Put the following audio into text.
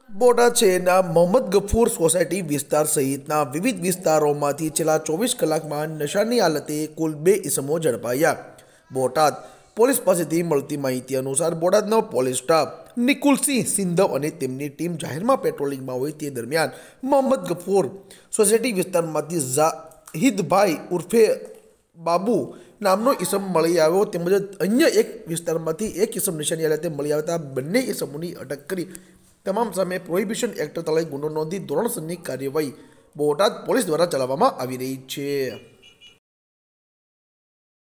બોટાદ શહેરના મોહમ્મદ ગફૂર સોસાયટી વિસ્તાર સહિતના વિવિધ વિસ્તારોમાંથી છેલ્લા 24 કલાકમાં નશાની હાલતે કુલ 2 ઇસમો ઝડપાયા। બોટાદ પોલીસ પાસેથી મળતી માહિતી અનુસાર બોટાદનો પોલીસ સ્ટાફ નિકુલસિંહ સિંધવ અને તેમની ટીમ જાહેરમાં પેટ્રોલિંગમાં હોય તે દરમિયાન મોહમ્મદ ગફૂર સોસાયટી વિસ્તારમાંથી ઝાહિદભાઈ ઉર્ફે બાબુ નામનો ઇસમ મળી આવ્યો। તેમજ અન્ય એક વિસ્તારમાંથી એક ઇસમ નશાની હાલતે મળી આવતા બંને ઇસમોની અટક કરી તમામ સામે પ્રોહિબિશન એક્ટ તળે ગુનો નોંધી ધોરણસરની કાર્યવાહી બોટાદ પોલીસ દ્વારા ચલાવવામાં આવી રહી છે।